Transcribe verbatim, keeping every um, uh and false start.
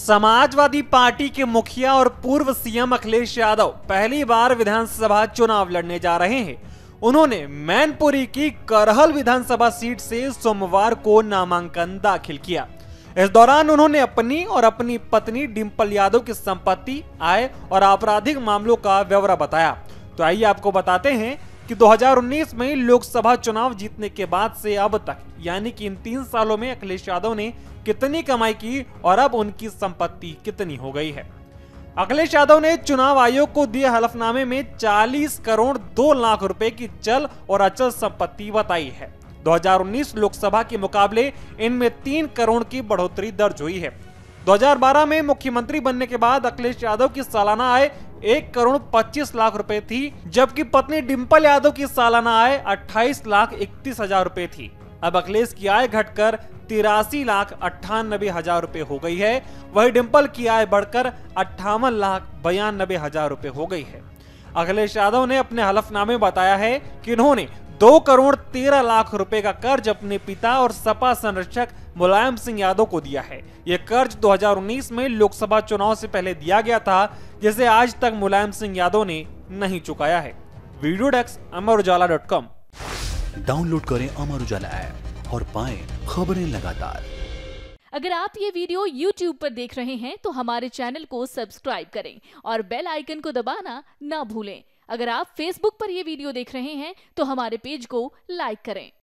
Samajwadi party के मुखिया और पूर्व सीएम अखिलेश यादव पहली बार विधानसभा चुनाव लड़ने जा रहे हैं। उन्होंने मैनपुरी की करहल विधानसभा सीट से सोमवार को नामांकन दाखिल किया। इस दौरान उन्होंने अपनी और अपनी पत्नी डिंपल यादव की संपत्ति, आय और आपराधिक मामलों का ब्यौरा बताया। तो आइए आपको बताते हैं कि दो हज़ार उन्नीस में लोकसभा चुनाव जीतने के बाद से अब तक यानी कि इन तीन सालों में अखिलेश यादव ने कितनी कमाई की और अब उनकी संपत्ति कितनी हो गई है। अखिलेश यादव ने चुनाव आयोग को दिए हलफनामे में चालीस करोड़ दो लाख रुपए की चल और अचल संपत्ति बताई है। दो हज़ार उन्नीस लोकसभा के मुकाबले इनमें तीन करोड़ की बढ़ोतरी दर्ज हुई है। दो हज़ार बारह में मुख्यमंत्री बनने के बाद अखिलेश यादव की सालाना आय एक करोड़ पच्चीस लाख रुपए थी, जबकि पत्नी डिंपल यादव की सालाना आय अट्ठाईस लाख इकतीस हजार रुपए थी। अब अखिलेश की आय घटकर तिरासी लाख अट्ठानबे हजार रुपए हो गई है। वही डिंपल की आय बढ़कर अट्ठावन लाख बयानबे हजार रुपए हो गई है। अखिलेश यादव ने अपने हलफनामे में बताया है कि इन्होंने दो करोड़ तेरह लाख रुपए का कर्ज अपने पिता और सपा संरक्षक मुलायम सिंह यादव को दिया है। यह कर्ज दो हज़ार उन्नीस में लोकसभा चुनाव से पहले दिया गया था, जिसे आज तक मुलायम सिंह यादव ने नहीं चुकाया है। Video desk Amar Ujala dot com. Download करें अमर उजाला ऐप और पाएं खबरें लगातार। अगर आप ये वीडियो यूट्यूब पर देख रहे हैं तो हमारे चैनल को सब्सक्राइब करें और बेल आइकन को दबाना ना भूलें। अगर आप फेसबुक पर यह वीडियो देख रहे हैं तो हमारे पेज को लाइक करें।